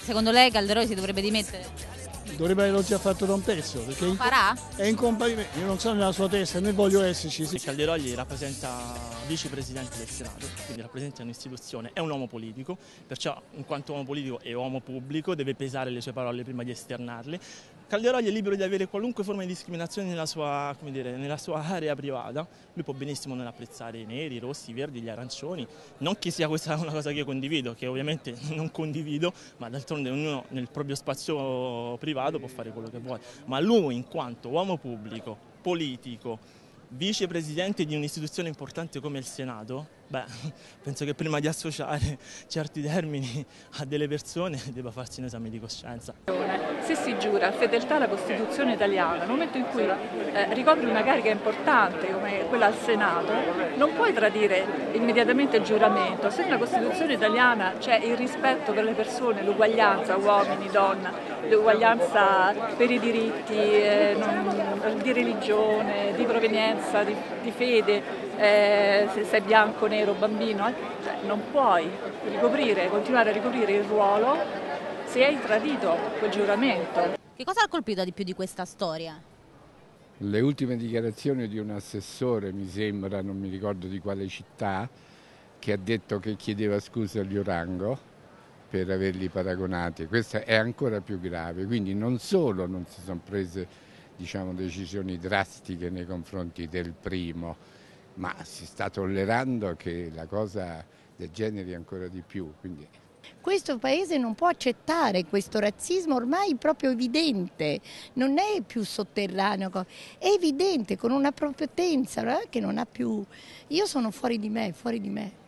Secondo lei Calderoli si dovrebbe dimettere? Dovrebbe averlo già fatto da un pezzo, perché Lo farà? è incompatibile. Io non sono nella sua testa né voglio esserci. Sì. Calderoli rappresenta vicepresidente del Senato, quindi rappresenta un'istituzione, è un uomo politico, perciò in quanto uomo politico e uomo pubblico deve pesare le sue parole prima di esternarle. Calderoli è libero di avere qualunque forma di discriminazione nella sua, come dire, nella sua area privata, lui può benissimo non apprezzare i neri, i rossi, i verdi, gli arancioni, non che sia questa una cosa che io condivido, che ovviamente non condivido, ma d'altronde ognuno nel proprio spazio privato può fare quello che vuole, ma lui in quanto uomo pubblico, politico, vicepresidente di un'istituzione importante come il Senato, penso che prima di associare certi termini a delle persone debba farsi un esame di coscienza. Se si giura fedeltà alla Costituzione italiana, nel momento in cui ricopri una carica importante come quella al Senato, non puoi tradire immediatamente il giuramento. Se nella Costituzione italiana c'è il rispetto per le persone, l'uguaglianza uomini, donna, l'uguaglianza per i diritti di religione, di provenienza, di fede, se sei bianco, nero, bambino, cioè non puoi continuare a ricoprire il ruolo se hai tradito quel giuramento. Che cosa ha colpito di più di questa storia? Le ultime dichiarazioni di un assessore, mi sembra, non mi ricordo di quale città, che ha detto che chiedeva scusa agli Orango per averli paragonati. Questa è ancora più grave, quindi non solo non si sono prese, diciamo, decisioni drastiche nei confronti del primo, ma si sta tollerando che la cosa degeneri ancora di più. Quindi questo paese non può accettare questo razzismo ormai proprio evidente, non è più sotterraneo, è evidente, con una prepotenza che non ha più. Io sono fuori di me, fuori di me.